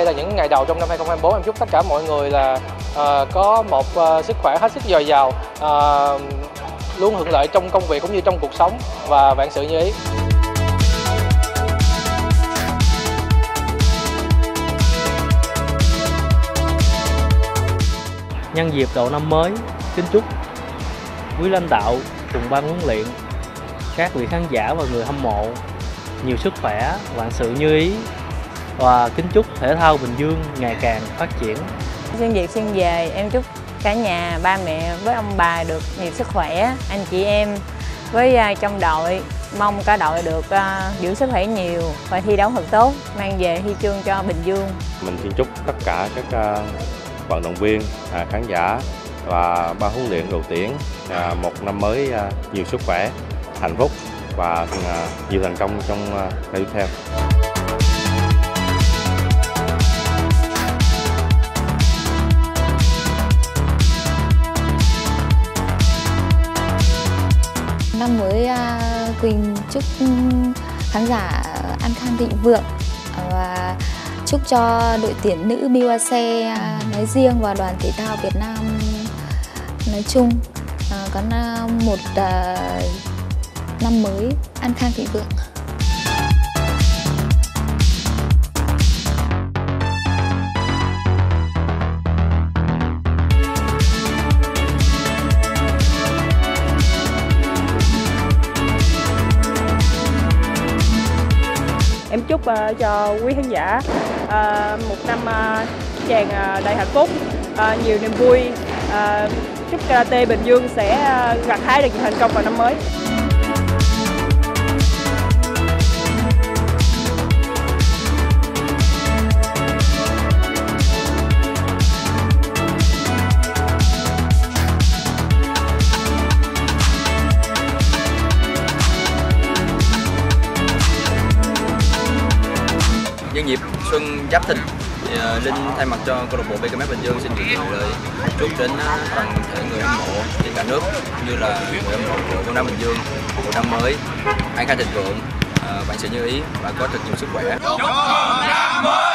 là những ngày đầu trong năm 2024, em chúc tất cả mọi người là có một sức khỏe hết sức dồi dào, luôn hưởng lợi trong công việc cũng như trong cuộc sống và vạn sự như ý. Nhân dịp đầu năm mới, kính chúc quý lãnh đạo cùng ban huấn luyện, các vị khán giả và người hâm mộ nhiều sức khỏe, vạn sự như ý và kính chúc thể thao Bình Dương ngày càng phát triển. Nhân dịp xuân về, em chúc cả nhà, ba mẹ với ông bà được nhiều sức khỏe, anh chị em với trong đội mong cả đội được giữ sức khỏe nhiều và thi đấu thật tốt, mang về huy chương cho Bình Dương. Mình xin chúc tất cả các vận động viên, khán giả và ban huấn luyện đội tuyển một năm mới nhiều sức khỏe, hạnh phúc và nhiều thành công trong năm tiếp theo. Năm mới Quỳnh chúc khán giả an khang thịnh vượng và chúc cho đội tuyển nữ BYC nói riêng và đoàn thể thao Việt Nam nói chung có một năm mới an khang thịnh vượng. Em chúc cho quý khán giả một năm tràn đầy hạnh phúc, nhiều niềm vui. Chúc Karate Bình Dương sẽ gặt hái được nhiều thành công vào năm mới. Nhân dịp xuân Giáp Thìn, Linh thay mặt cho câu lạc bộ BKMX Bình Dương xin gửi lời chúc đến toàn thể người hâm mộ trên cả nước như là người hâm mộ của bóng đá Bình Dương một năm mới an khang thịnh vượng, vạn sự như ý và có thật nhiều sức khỏe.